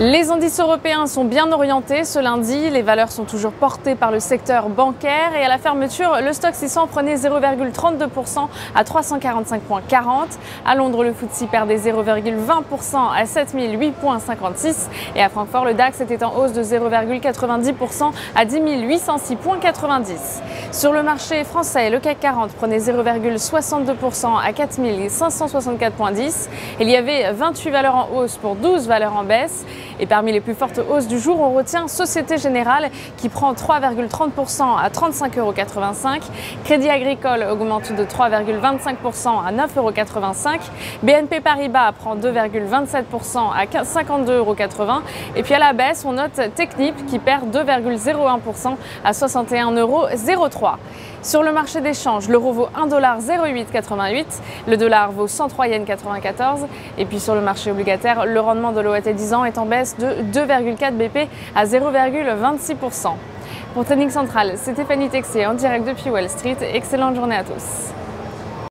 Les indices européens sont bien orientés ce lundi. Les valeurs sont toujours portées par le secteur bancaire et à la fermeture, le Stoxx 600 prenait 0,32% à 345,40 points. À Londres, le FTSE perdait 0,20% à 7008,56 et à Francfort, le DAX était en hausse de 0,90% à 10 806,90 points. Sur le marché français, le CAC 40 prenait 0,62% à 4 564,10 points. Il y avait 28 valeurs en hausse pour 12 valeurs en baisse. Et parmi les plus fortes hausses du jour, on retient Société Générale qui prend 3,30% à 35,85 €. Crédit Agricole augmente de 3,25% à 9,85 €. BNP Paribas prend 2,27% à 52,80 €. Et puis à la baisse, on note Technip qui perd 2,01% à 61,03 €. Sur le marché des changes, l'euro vaut 1,0888 $, le dollar vaut 103,94 €. Et puis sur le marché obligataire, le rendement de l'OAT 10 ans est en baisse de 2,4 BP à 0,26%. Pour Trading Central, c'était Fanny Texier en direct depuis Wall Street. Excellente journée à tous.